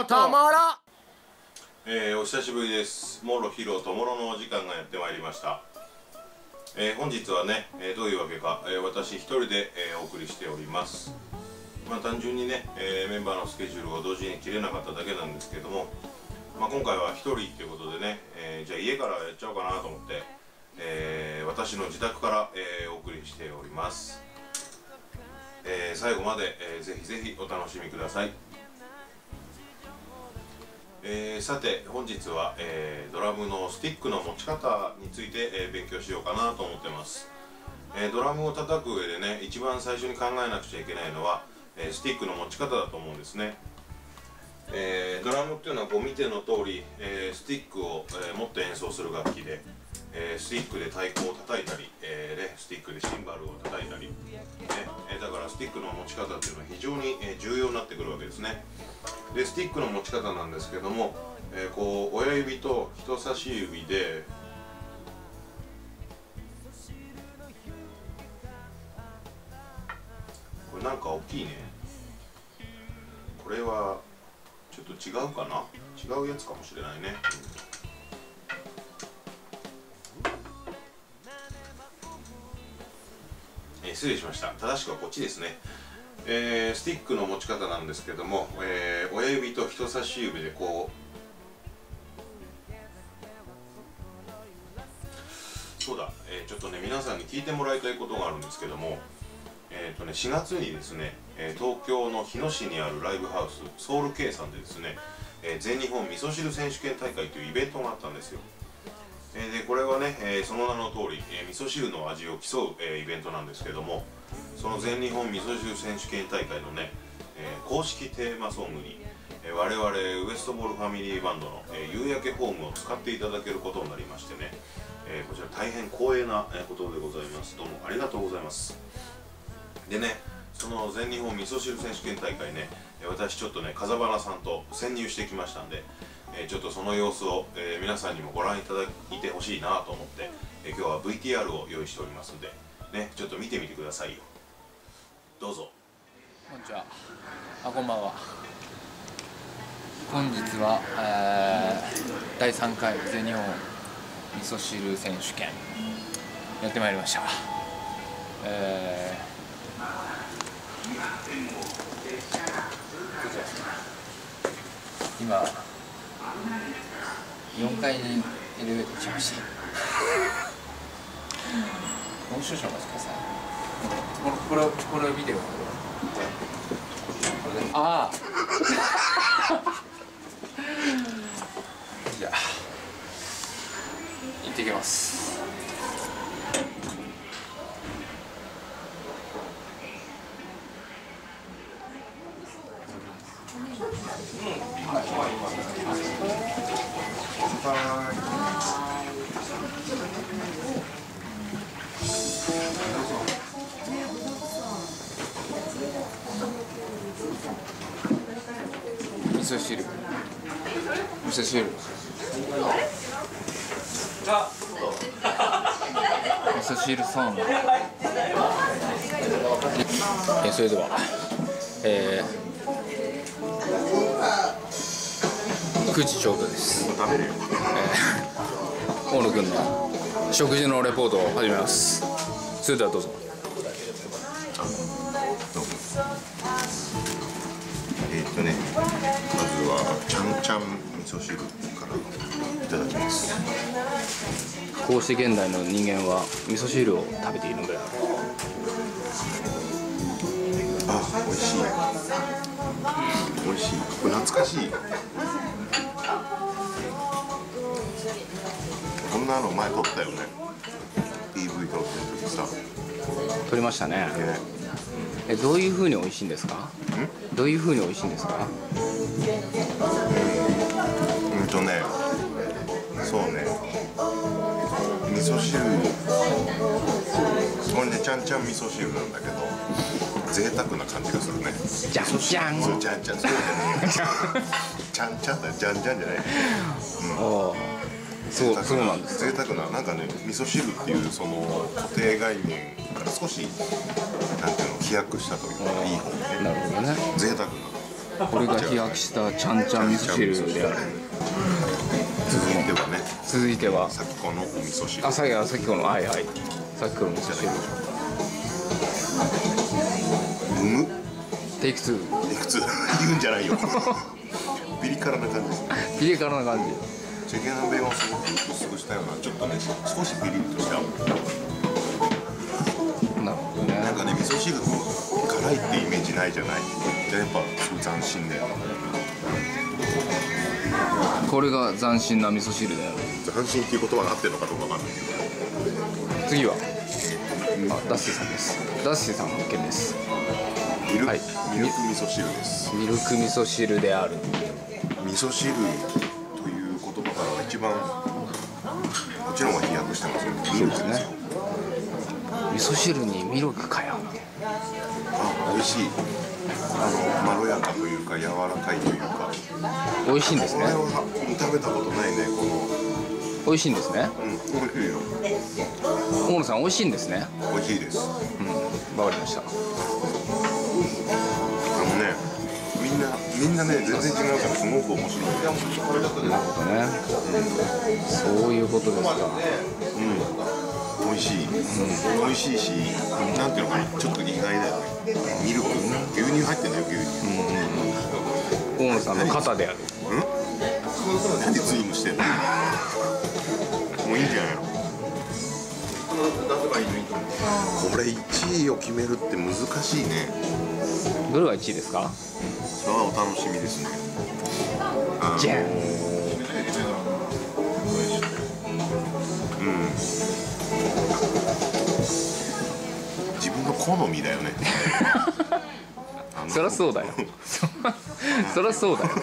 ろともろ。 お久しぶりです。もろひろともろのお時間がやってまいりました。本日はね、どういうわけか、私一人で、お送りしております。単純にね、メンバーのスケジュールを同時に切れなかっただけなんですけども、今回は一人ということでね、じゃあ家からやっちゃおうかなと思って、私の自宅から、お送りしております。最後まで、ぜひぜひお楽しみください。さて本日は、ドラムのスティックの持ち方について、勉強しようかなと思ってます。ドラムを叩く上でね、一番最初に考えなくちゃいけないのは、スティックの持ち方だと思うんですね。ドラムっていうのはこう見ての通り、スティックを、持って演奏する楽器で、スティックで太鼓を叩いたり、スティックでシンバルを叩いたり、だからスティックの持ち方っていうのは非常に、重要になってくるわけですね。でスティックの持ち方なんですけども、こう親指と人差し指でこれなんか大きいね。これはちょっと違うかな、違うやつかもしれないね。失礼しました。正しくはこっちですね。スティックの持ち方なんですけども、親指と人差し指でこうそうだ、ちょっとね皆さんに聞いてもらいたいことがあるんですけども、4月にですね、東京の日野市にあるライブハウスソウル K さんでですね、全日本味噌汁選手権大会というイベントがあったんですよ。でこれはね、その名の通り、味噌汁の味を競う、イベントなんですけども、その全日本味噌汁選手権大会のね、公式テーマソングに、我々ウエストボールファミリーバンドの、夕焼けホームを使っていただけることになりましてね、こちら大変光栄なことでございます。どうもありがとうございます。でね、その全日本味噌汁選手権大会ね、私ちょっとね風花さんと潜入してきましたんで、ちょっとその様子を、皆さんにもご覧いただいてほしいなと思って、今日は VTR を用意しておりますんでね、ちょっと見てみてくださいよ。どうぞ。 こんにちは。こんばんは。本日は、第3回全日本味噌汁選手権やってまいりました。今4階にエレベーター来ました。もう少々お待ちください。これをビデオ。ああじゃあ行ってきます。味噌汁ソング。それでは、9時ちょうどです。大野くんの食事のレポートを始めます。それではどうぞ。 まずはちゃんちゃん味噌汁からいただきます。 こうして現代の人間は味噌汁を食べているのである。 美味しい。美味しい。これ懐かしい。こんなの前撮ったよね。PV 撮ってる時さ。 撮りましたね。どういう風に美味しいんですか？どういう風に美味しいんですか？ そうね。味噌汁。これね、ちゃんちゃん味噌汁なんだけど、贅沢な感じがするね。 じゃんじゃん。 そう、じゃんじゃん。そうじゃねえよ。ちゃんちゃんだよ。じゃんじゃんじゃない。 そうなんです。 贅沢な、なんかね、味噌汁っていうその固定概念から少しなんていうの飛躍したというか、いい方ね。 なるほどね。 贅沢なこれが冷やしたちゃんちゃん味噌汁である。続いてはさきこのお味噌汁。 さきこのはいはい。さきこの味噌汁。テイク2。 テイク2言うんじゃないよ。ピリ辛な感じですね。 ピリ辛な感じ。 チェケ鍋をすごく薄くしたような、ちょっとね少しピリッとした。 なるほどね。 なんかね味噌汁って辛いってイメージないじゃない。じゃあやっぱすごい斬新だよ。 これが斬新な味噌汁だよ。 斬新っていう言葉が合ってるのかどうかわかんないけど。 次はダッシーさんです。ダッシーさん発見です。 ミルクはい、 味噌汁です。 ミルク味噌汁である。 味噌汁という言葉からは一番もちろんは飛躍してますよ。ミルクですよ。 味噌汁にミルクかよ。 美味しい。まろやかというか柔らかいというか。 美味しいんですね。 これは食べたことないね。この美味しいんですね。 美味しいよ。 大野さん美味しいんですね。 美味しいです。 わかりました。 みんなね全然違うからすごく面白い。 なるほどね。そういうことですか。 美味しい。美味しいし、なんていうのかな、ちょっと意外だよね。ミルク、牛乳入ってんだよ、牛乳。 大野さんの肩である。 なんでズームしてんの。もういいんじゃないの。これ1位を決めるって難しいね。 どれが1位ですか。 それはお楽しみですね。 じゃん。 自分の好みだよね。 そりゃそうだよ。そりゃそうだよ。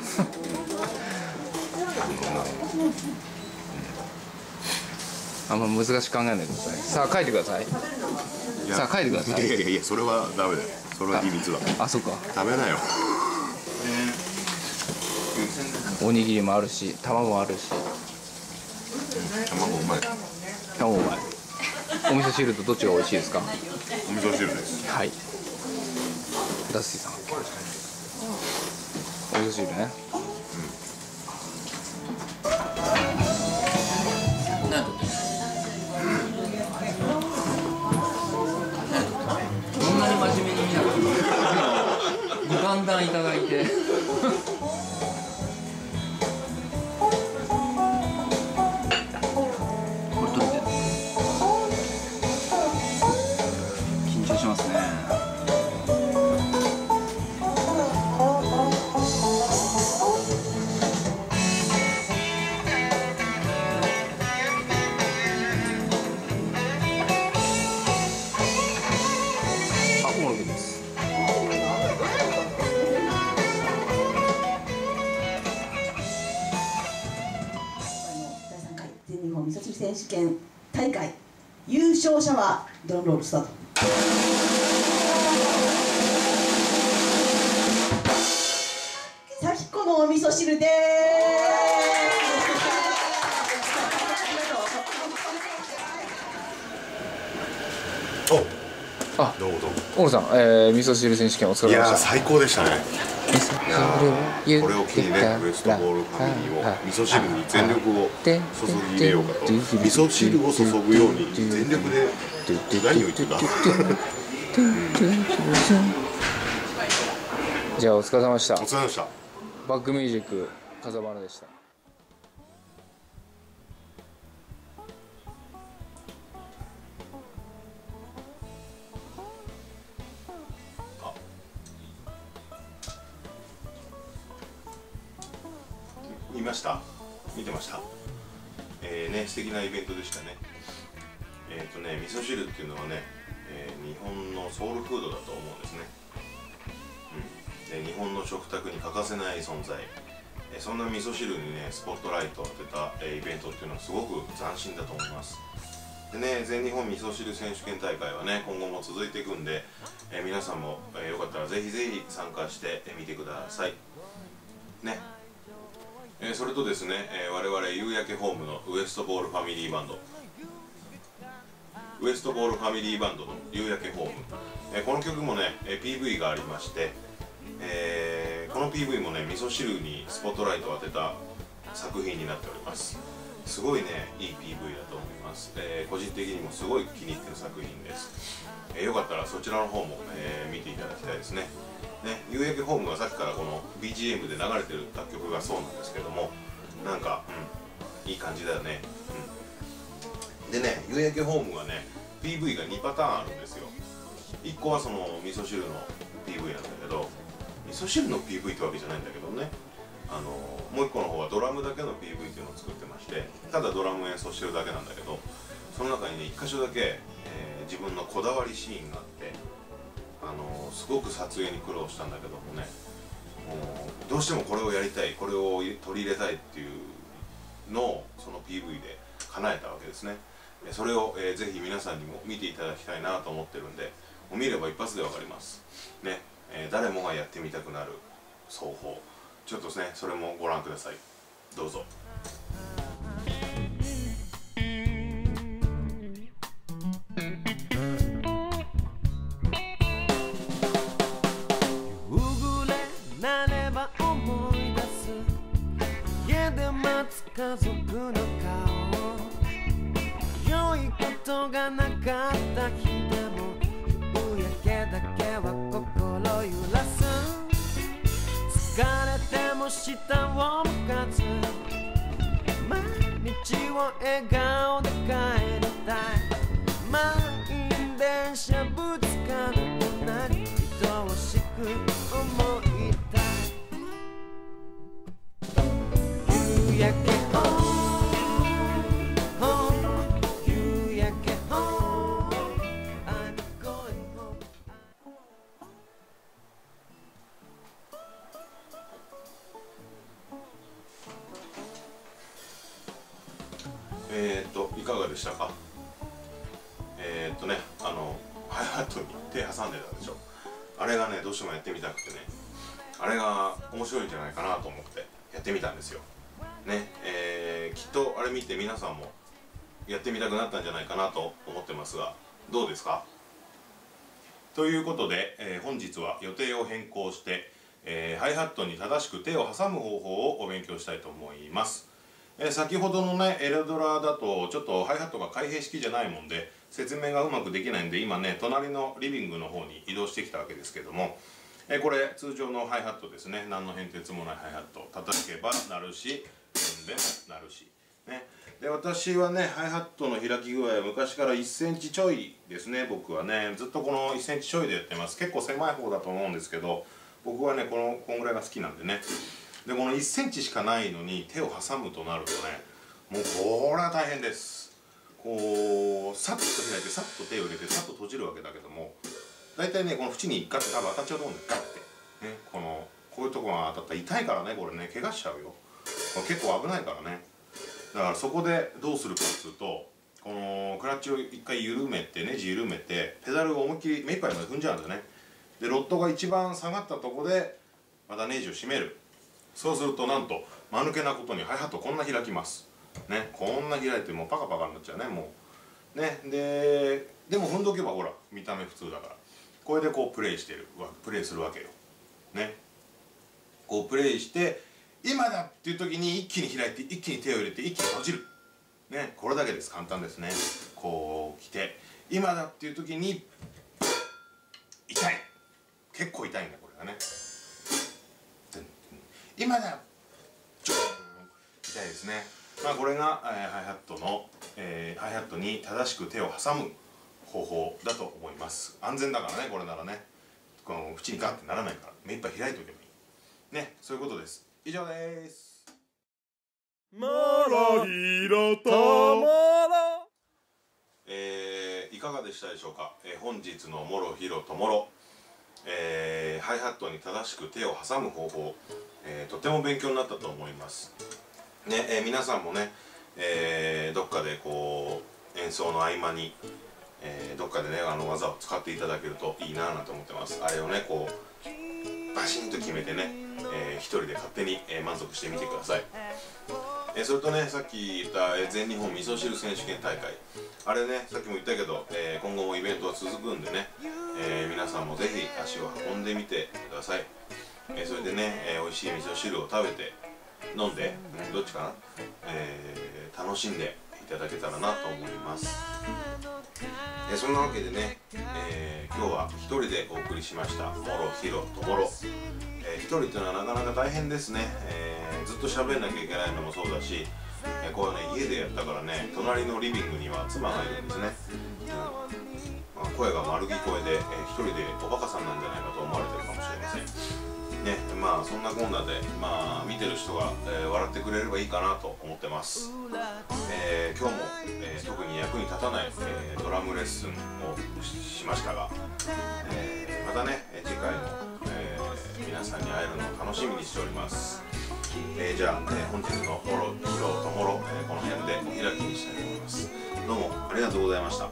あんま難しく考えないでください。さあ書いてください。さあ書いてください。 いやそれはダメだよ。それは秘密だ。 あ、そうか。 ダメだよ。 おにぎりもあるし、卵もあるし。 卵うまい。 卵うまい。お味噌汁とどっちが美味しいですか。 お味噌汁です。 はい。ダッシーさん。お味噌汁ね。こんなに真面目に見なくてご勘談いただいて。これ取れてる。緊張しますね。 味噌汁選手権大会優勝者はドラムロールスタート。さきこのお味噌汁でーす。お、 あ、 どうもどうも。 大野さん、味噌汁選手権お疲れ様でした。 いや最高でしたね。 いやこれを機にね、ウエストボールファミリーも味噌汁に全力を注ぎ入れようかと。味噌汁を注ぐように全力で何を言ってた。 じゃあお疲れ様でした。 お疲れ様でした。 バックミュージック風花でした。 見ました？見てました？ね、素敵なイベントでしたね。味噌汁っていうのはね、日本のソウルフードだと思うんですね。で日本の食卓に欠かせない存在。そんな味噌汁にね、スポットライトを当てた、イベントっていうのはすごく斬新だと思います。でね、全日本味噌汁選手権大会はね、今後も続いていくんで、皆さんも、よかったらぜひぜひ参加してみてください。ね。それとですね、我々夕焼けホームのウエストボールファミリーバンドウエストボールファミリーバンドの夕焼けホーム、この曲もね、PV がありまして、 この PV もね味噌汁にスポットライトを当てた作品になっております。すごいねいい PV だと思います。個人的にもすごい気に入ってる作品です。よかったらそちらの方も、見ていただきたいですね。夕焼けホームがさっきからこの BGM で流れてる楽曲がそうなんですけども、なんか、いい感じだよね。でね、夕焼けホームはね PV が2パターンあるんですよ。1個はその味噌汁の PV なんだけど、味噌汁の PV ってわけじゃないんだけどね、もう1個の方はドラムだけの PV っていうのを作ってまして、ただドラム演奏してるだけなんだけど、その中にね1箇所だけ、自分のこだわりシーンがあって、すごく撮影に苦労したんだけどもね、もうどうしてもこれをやりたい、これを取り入れたいっていうのをその PV で叶えたわけですね。それを、ぜひ皆さんにも見ていただきたいなと思ってるんで、もう見れば一発で分かりますね。誰もがやってみたくなる奏法、ちょっとですねそれもご覧ください。どうぞ。 家族の顔、良いことがなかった日でも夕焼けだけは心揺らす。疲れても下を向かず毎日を笑顔で帰りたい。満員電車ぶつかる隣愛おしく思いたい。夕焼けいかがでしたか。ハイハットに手挟んでたでしょ。あれがねどうしてもやってみたくてね、あれが面白いんじゃないかなと思ってやってみたんですよね。きっとあれ見て皆さんもやってみたくなったんじゃないかなと思ってますが、どうですか。ということで、本日は予定を変更して、ハイハットに正しく手を挟む方法をお勉強したいと思います。先ほどのねエレドラだとちょっとハイハットが開閉式じゃないもんで説明がうまくできないんで、今ね隣のリビングの方に移動してきたわけですけども、これ通常のハイハットですね。何の変哲もないハイハット、叩けば鳴るし踏んでも鳴るしね。で私はねハイハットの開き具合は昔から1センチちょいですね。僕はねずっとこの1センチちょいでやってます。結構狭い方だと思うんですけど、僕はねこんぐらいが好きなんでね。でこの1センチしかないのに手を挟むとなるとね、もうこれは大変です。こうさっと開いてさっと手を入れてさっと閉じるわけだけども、大体ねこの縁にガッて多分当たっちゃうと思うんで、ガッてね、こういうとこが当たったら痛いからね、これね怪我しちゃうよ。これ結構危ないからね。だからそこでどうするかっていうと、このクラッチを一回緩めて、ネジ緩めてペダルを思いっきり目いっぱいまで踏んじゃうんだよね。でロッドが一番下がったとこでまたネジを締める。そうするとなんと間抜けなことにハイハットこんな開きますね。こんな開いてもうパカパカになっちゃうね、もうね。でも踏んどけばほら見た目普通だから、これでこうプレイするわけよね。こうプレイして今だっていう時に一気に開いて一気に手を入れて一気に閉じるね。これだけです。簡単ですね。こう来て今だっていう時に痛い、結構痛いんだこれがね。今だ痛いですね。まあこれが、ハイハットに正しく手を挟む方法だと思います。安全だからね、これならね。この縁にガッてならないから目いっぱい開いておけばいいね。そういうことです。以上です。 もろひろともろ、 いかがでしたでしょうか。本日のもろひろともろ、ハイハットに正しく手を挟む方法、とても勉強になったと思いますね。皆さんもね、どっかでこう演奏の合間に、どっかでね技を使っていただけるといいななんて思ってます。あれをねこうバシンと決めてね、一人で勝手に、満足してみてください。それとね、さっき言った全日本味噌汁選手権大会、あれねさっきも言ったけど、今後もイベントは続くんでね、皆さんもぜひ足を運んでみてください。 それでね、美味しい味噌汁を食べて飲んで、どっちかな、楽しんでいただけたらなと思います。そんなわけでね、今日は一人でお送りしましたもろひろともろ。一人っていうのはなかなか大変ですね。ずっと喋んなきゃいけないのもそうだし、こうね、家でやったからね、隣のリビングには妻がいるんですね。声が丸聞こえで、一人でおバカさんなんじゃないかと思われてるかもしれませんね。まあそんなこんなで、見てる人が、笑ってくれればいいかなと思ってます。今日も、特に役に立たない、ドラムレッスンを しましたが、またね、次回も、皆さんに会えるのを楽しみにしております。じゃあ、本日のもろひろともろ、この辺でお開きにしたいと思います。どうもありがとうございました。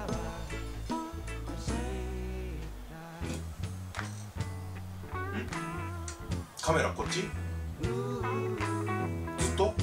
カメラこっち？ずっと？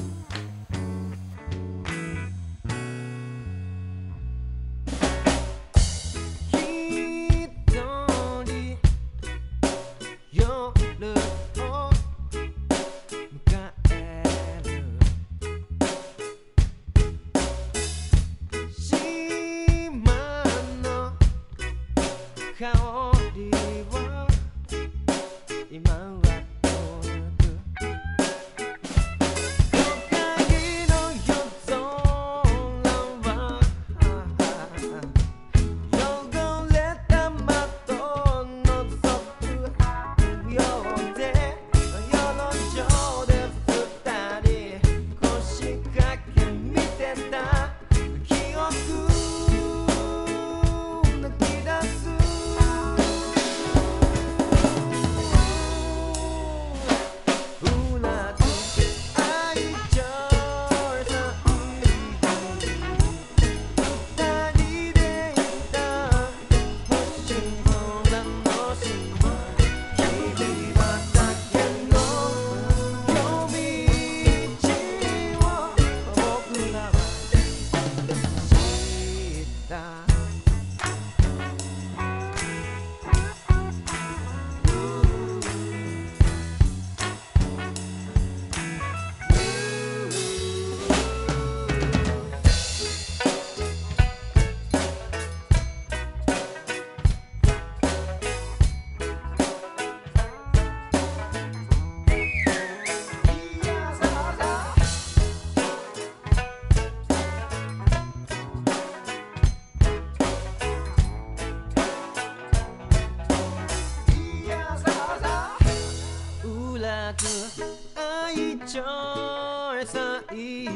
香りは今は愛ちょいさい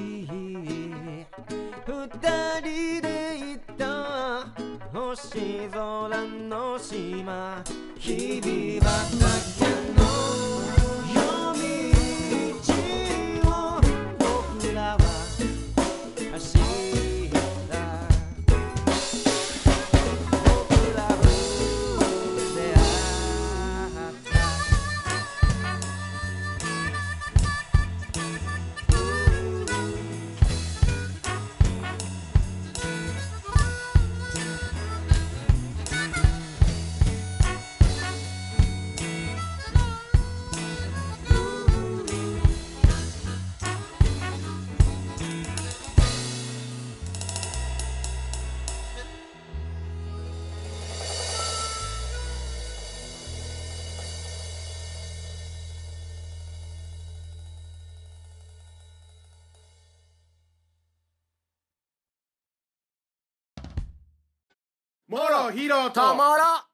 二人で行った星空の島日々畑の夜道を僕らは走った僕らは出会ったもろひろともろ